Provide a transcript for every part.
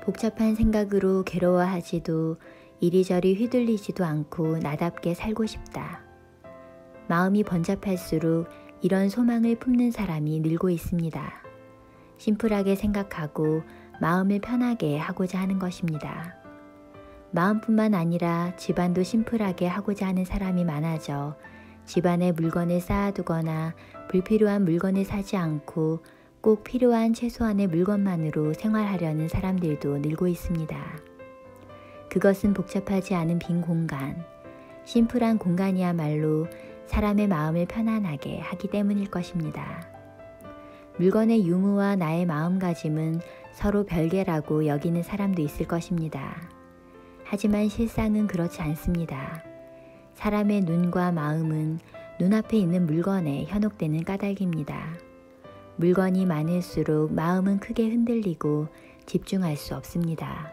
복잡한 생각으로 괴로워하지도 이리저리 휘둘리지도 않고 나답게 살고 싶다. 마음이 번잡할수록 이런 소망을 품는 사람이 늘고 있습니다. 심플하게 생각하고 마음을 편하게 하고자 하는 것입니다. 마음뿐만 아니라 집안도 심플하게 하고자 하는 사람이 많아져 집안에 물건을 쌓아두거나 불필요한 물건을 사지 않고 꼭 필요한 최소한의 물건만으로 생활하려는 사람들도 늘고 있습니다. 그것은 복잡하지 않은 빈 공간, 심플한 공간이야말로 사람의 마음을 편안하게 하기 때문일 것입니다. 물건의 유무와 나의 마음가짐은 서로 별개라고 여기는 사람도 있을 것입니다. 하지만 실상은 그렇지 않습니다. 사람의 눈과 마음은 눈앞에 있는 물건에 현혹되는 까닭입니다. 물건이 많을수록 마음은 크게 흔들리고 집중할 수 없습니다.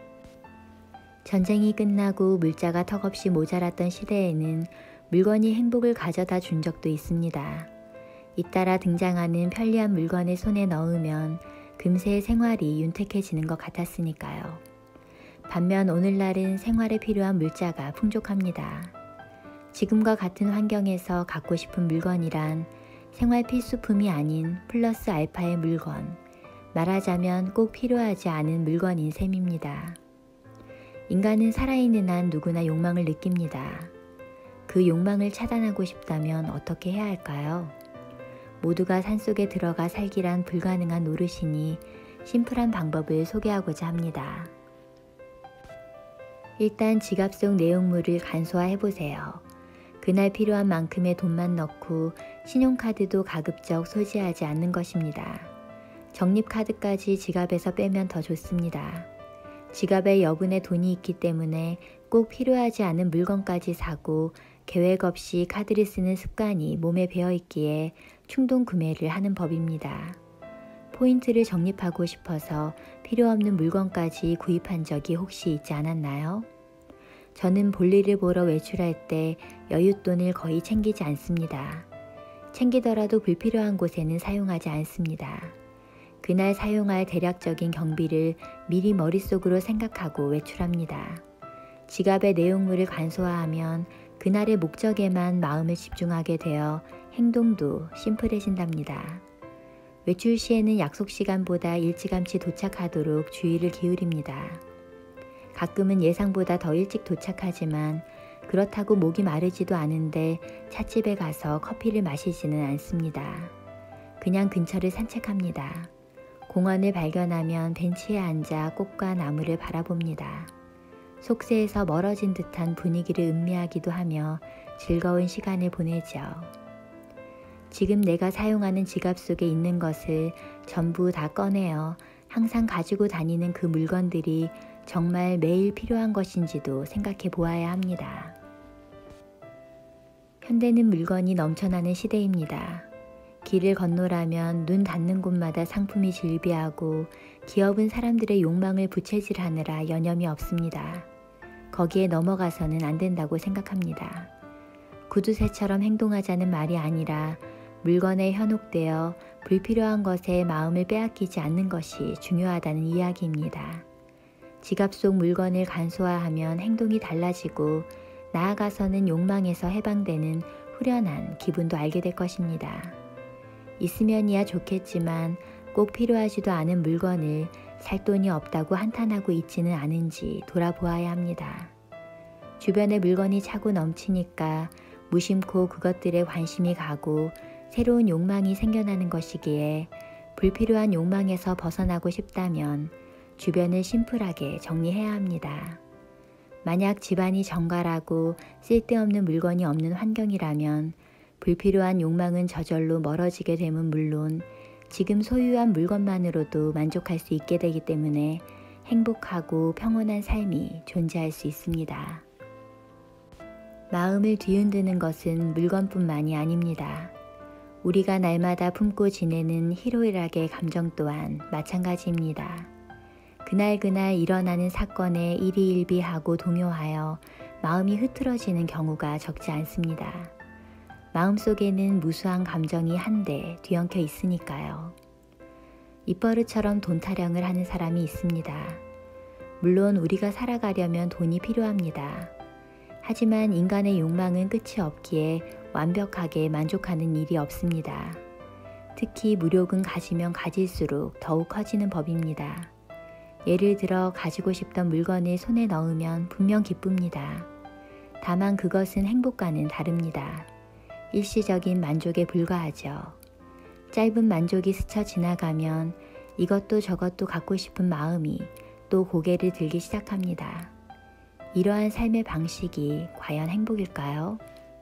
전쟁이 끝나고 물자가 턱없이 모자랐던 시대에는 물건이 행복을 가져다 준 적도 있습니다. 잇따라 등장하는 편리한 물건을 손에 넣으면 금세 생활이 윤택해지는 것 같았으니까요. 반면 오늘날은 생활에 필요한 물자가 풍족합니다. 지금과 같은 환경에서 갖고 싶은 물건이란 생활 필수품이 아닌 플러스 알파의 물건, 말하자면 꼭 필요하지 않은 물건인 셈입니다. 인간은 살아있는 한 누구나 욕망을 느낍니다. 그 욕망을 차단하고 싶다면 어떻게 해야 할까요? 모두가 산속에 들어가 살기란 불가능한 노릇이니 심플한 방법을 소개하고자 합니다. 일단 지갑 속 내용물을 간소화해보세요. 그날 필요한 만큼의 돈만 넣고 신용카드도 가급적 소지하지 않는 것입니다. 적립카드까지 지갑에서 빼면 더 좋습니다. 지갑에 여분의 돈이 있기 때문에 꼭 필요하지 않은 물건까지 사고 계획 없이 카드를 쓰는 습관이 몸에 배어있기에 충동 구매를 하는 법입니다. 포인트를 적립하고 싶어서 필요 없는 물건까지 구입한 적이 혹시 있지 않았나요? 저는 볼일을 보러 외출할 때 여윳돈을 거의 챙기지 않습니다. 챙기더라도 불필요한 곳에는 사용하지 않습니다. 그날 사용할 대략적인 경비를 미리 머릿속으로 생각하고 외출합니다. 지갑의 내용물을 간소화하면 그날의 목적에만 마음을 집중하게 되어 행동도 심플해진답니다. 외출 시에는 약속 시간보다 일찌감치 도착하도록 주의를 기울입니다. 가끔은 예상보다 더 일찍 도착하지만 그렇다고 목이 마르지도 않은데 찻집에 가서 커피를 마시지는 않습니다. 그냥 근처를 산책합니다. 공원을 발견하면 벤치에 앉아 꽃과 나무를 바라봅니다. 속세에서 멀어진 듯한 분위기를 음미하기도 하며 즐거운 시간을 보내죠. 지금 내가 사용하는 지갑 속에 있는 것을 전부 다 꺼내어 항상 가지고 다니는 그 물건들이 정말 매일 필요한 것인지도 생각해 보아야 합니다. 현대는 물건이 넘쳐나는 시대입니다. 길을 건너라면 눈 닿는 곳마다 상품이 즐비하고 기업은 사람들의 욕망을 부채질하느라 여념이 없습니다. 거기에 넘어가서는 안 된다고 생각합니다. 구두쇠처럼 행동하자는 말이 아니라 물건에 현혹되어 불필요한 것에 마음을 빼앗기지 않는 것이 중요하다는 이야기입니다. 지갑 속 물건을 간소화하면 행동이 달라지고 나아가서는 욕망에서 해방되는 후련한 기분도 알게 될 것입니다. 있으면이야 좋겠지만 꼭 필요하지도 않은 물건을 살 돈이 없다고 한탄하고 있지는 않은지 돌아보아야 합니다. 주변에 물건이 차고 넘치니까 무심코 그것들에 관심이 가고 새로운 욕망이 생겨나는 것이기에 불필요한 욕망에서 벗어나고 싶다면 주변을 심플하게 정리해야 합니다. 만약 집안이 정갈하고 쓸데없는 물건이 없는 환경이라면 불필요한 욕망은 저절로 멀어지게 되면 물론 지금 소유한 물건만으로도 만족할 수 있게 되기 때문에 행복하고 평온한 삶이 존재할 수 있습니다. 마음을 뒤흔드는 것은 물건뿐만이 아닙니다. 우리가 날마다 품고 지내는 희로애락의 감정 또한 마찬가지입니다. 그날그날 일어나는 사건에 일희일비하고 동요하여 마음이 흐트러지는 경우가 적지 않습니다. 마음속에는 무수한 감정이 한데 뒤엉켜 있으니까요. 입버릇처럼 돈 타령을 하는 사람이 있습니다. 물론 우리가 살아가려면 돈이 필요합니다. 하지만 인간의 욕망은 끝이 없기에 완벽하게 만족하는 일이 없습니다. 특히 무력은 가지면 가질수록 더욱 커지는 법입니다. 예를 들어 가지고 싶던 물건을 손에 넣으면 분명 기쁩니다. 다만 그것은 행복과는 다릅니다. 일시적인 만족에 불과하죠. 짧은 만족이 스쳐 지나가면 이것도 저것도 갖고 싶은 마음이 또 고개를 들기 시작합니다. 이러한 삶의 방식이 과연 행복일까요?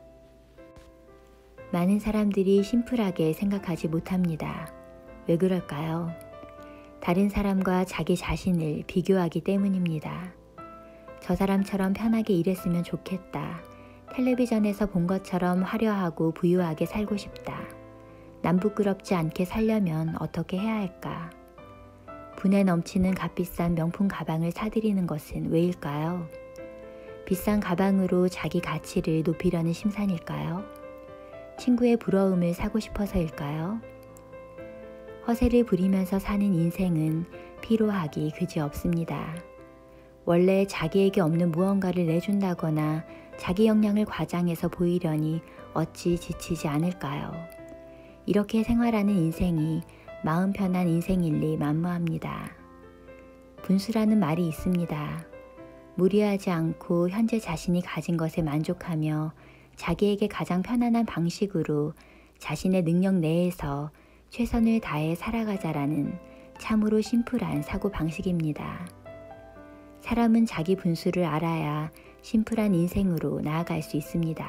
많은 사람들이 심플하게 생각하지 못합니다. 왜 그럴까요? 다른 사람과 자기 자신을 비교하기 때문입니다. 저 사람처럼 편하게 일했으면 좋겠다. 텔레비전에서 본 것처럼 화려하고 부유하게 살고 싶다. 남 부끄럽지 않게 살려면 어떻게 해야 할까? 분에 넘치는 값비싼 명품 가방을 사들이는 것은 왜일까요? 비싼 가방으로 자기 가치를 높이려는 심산일까요? 친구의 부러움을 사고 싶어서일까요? 허세를 부리면서 사는 인생은 피로하기 그지없습니다. 원래 자기에게 없는 무언가를 내준다거나 자기 역량을 과장해서 보이려니 어찌 지치지 않을까요? 이렇게 생활하는 인생이 마음 편한 인생일리 만무합니다. 분수라는 말이 있습니다. 무리하지 않고 현재 자신이 가진 것에 만족하며 자기에게 가장 편안한 방식으로 자신의 능력 내에서 최선을 다해 살아가자라는 참으로 심플한 사고방식입니다. 사람은 자기 분수를 알아야 심플한 인생으로 나아갈 수 있습니다.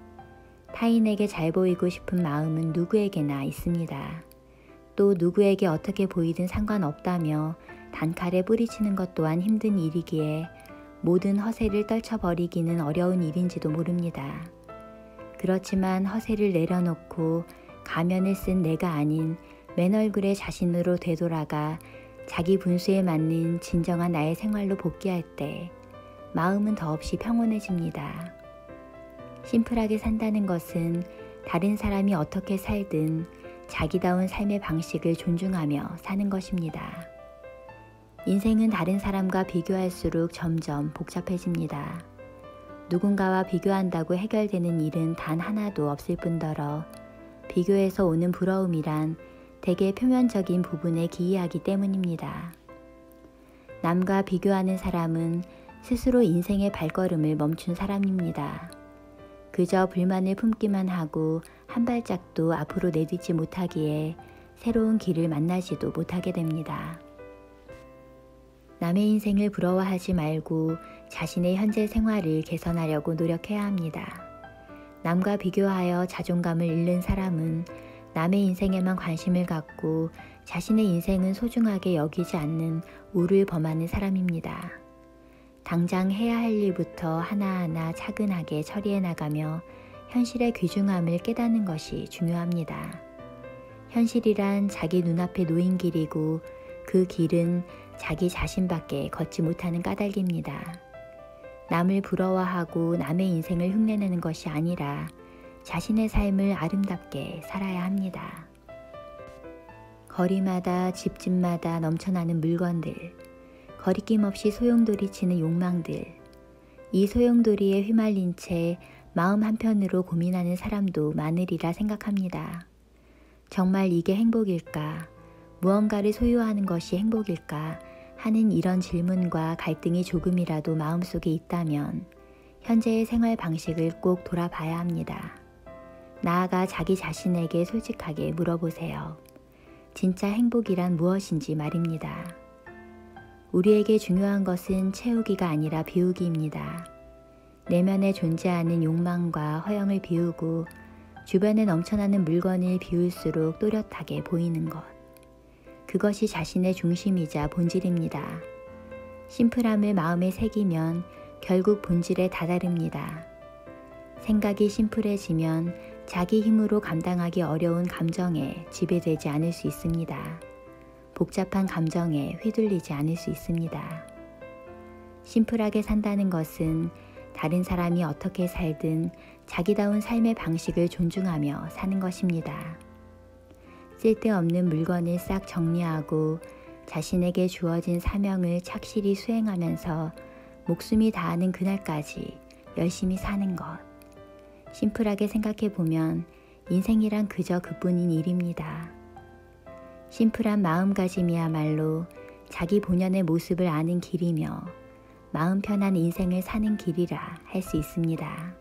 타인에게 잘 보이고 싶은 마음은 누구에게나 있습니다. 또 누구에게 어떻게 보이든 상관없다며 단칼에 뿌리치는 것 또한 힘든 일이기에 모든 허세를 떨쳐버리기는 어려운 일인지도 모릅니다. 그렇지만 허세를 내려놓고 가면을 쓴 내가 아닌 맨 얼굴의 자신으로 되돌아가 자기 분수에 맞는 진정한 나의 생활로 복귀할 때 마음은 더없이 평온해집니다. 심플하게 산다는 것은 다른 사람이 어떻게 살든 자기다운 삶의 방식을 존중하며 사는 것입니다. 인생은 다른 사람과 비교할수록 점점 복잡해집니다. 누군가와 비교한다고 해결되는 일은 단 하나도 없을 뿐더러 비교에서 오는 부러움이란 대개 표면적인 부분에 기이하기 때문입니다. 남과 비교하는 사람은 스스로 인생의 발걸음을 멈춘 사람입니다. 그저 불만을 품기만 하고 한 발짝도 앞으로 내딛지 못하기에 새로운 길을 만나지도 못하게 됩니다. 남의 인생을 부러워하지 말고 자신의 현재 생활을 개선하려고 노력해야 합니다. 남과 비교하여 자존감을 잃는 사람은 남의 인생에만 관심을 갖고 자신의 인생은 소중하게 여기지 않는 우를 범하는 사람입니다. 당장 해야 할 일부터 하나하나 차근하게 처리해 나가며 현실의 귀중함을 깨닫는 것이 중요합니다. 현실이란 자기 눈앞에 놓인 길이고 그 길은 자기 자신밖에 걷지 못하는 까닭입니다. 남을 부러워하고 남의 인생을 흉내내는 것이 아니라 자신의 삶을 아름답게 살아야 합니다. 거리마다 집집마다 넘쳐나는 물건들, 거리낌 없이 소용돌이치는 욕망들, 이 소용돌이에 휘말린 채 마음 한편으로 고민하는 사람도 많으리라 생각합니다. 정말 이게 행복일까? 무언가를 소유하는 것이 행복일까? 하는 이런 질문과 갈등이 조금이라도 마음속에 있다면 현재의 생활 방식을 꼭 돌아봐야 합니다. 나아가 자기 자신에게 솔직하게 물어보세요. 진짜 행복이란 무엇인지 말입니다. 우리에게 중요한 것은 채우기가 아니라 비우기입니다. 내면에 존재하는 욕망과 허영을 비우고 주변에 넘쳐나는 물건을 비울수록 또렷하게 보이는 것. 그것이 자신의 중심이자 본질입니다. 심플함을 마음에 새기면 결국 본질에 다다릅니다. 생각이 심플해지면 자기 힘으로 감당하기 어려운 감정에 지배되지 않을 수 있습니다. 복잡한 감정에 휘둘리지 않을 수 있습니다. 심플하게 산다는 것은 다른 사람이 어떻게 살든 자기다운 삶의 방식을 존중하며 사는 것입니다. 쓸데없는 물건을 싹 정리하고 자신에게 주어진 사명을 착실히 수행하면서 목숨이 다하는 그날까지 열심히 사는 것. 심플하게 생각해 보면 인생이란 그저 그뿐인 일입니다. 심플한 마음가짐이야말로 자기 본연의 모습을 아는 길이며 마음 편한 인생을 사는 길이라 할 수 있습니다.